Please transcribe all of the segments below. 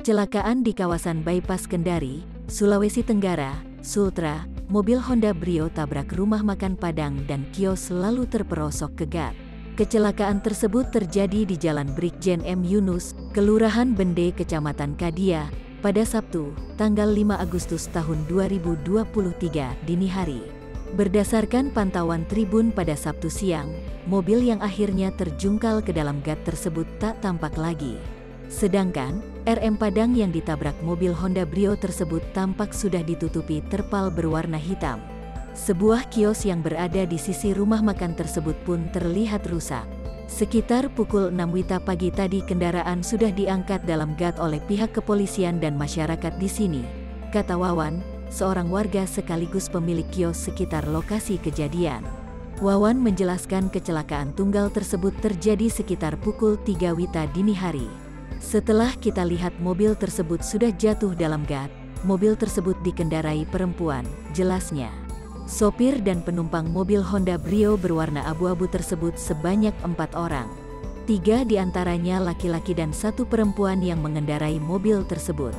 Kecelakaan di kawasan Bypass Kendari, Sulawesi Tenggara, Sultra, mobil Honda Brio tabrak rumah makan Padang dan kios lalu terperosok ke gat. Kecelakaan tersebut terjadi di Jalan Brigjen M. Yunus, Kelurahan Bende, Kecamatan Kadia, pada Sabtu, tanggal 5 Agustus tahun 2023, dini hari. Berdasarkan pantauan tribun pada Sabtu siang, mobil yang akhirnya terjungkal ke dalam gat tersebut tak tampak lagi. Sedangkan, RM Padang yang ditabrak mobil Honda Brio tersebut tampak sudah ditutupi terpal berwarna hitam. Sebuah kios yang berada di sisi rumah makan tersebut pun terlihat rusak. Sekitar pukul 6 WITA pagi tadi kendaraan sudah diangkat dalam gat oleh pihak kepolisian dan masyarakat di sini, kata Wawan, seorang warga sekaligus pemilik kios sekitar lokasi kejadian. Wawan menjelaskan kecelakaan tunggal tersebut terjadi sekitar pukul 3 WITA dini hari. Setelah kita lihat mobil tersebut sudah jatuh dalam gat, mobil tersebut dikendarai perempuan, jelasnya. Sopir dan penumpang mobil Honda Brio berwarna abu-abu tersebut sebanyak 4 orang. 3 diantaranya laki-laki dan 1 perempuan yang mengendarai mobil tersebut.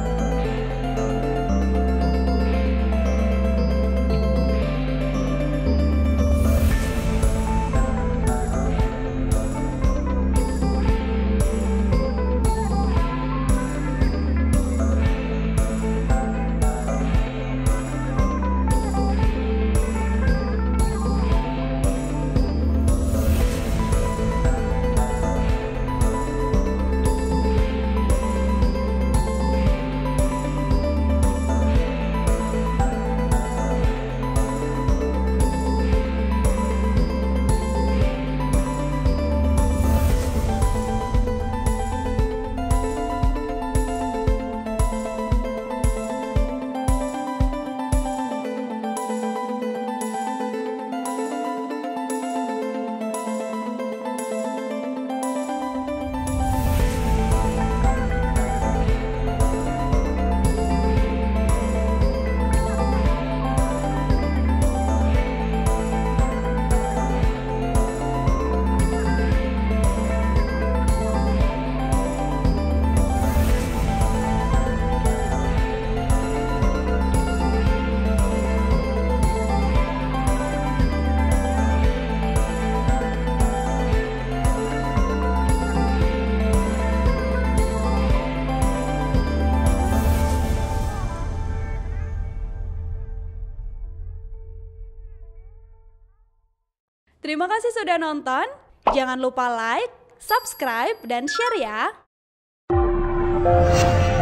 Terima kasih sudah nonton. Jangan lupa like, subscribe, dan share ya.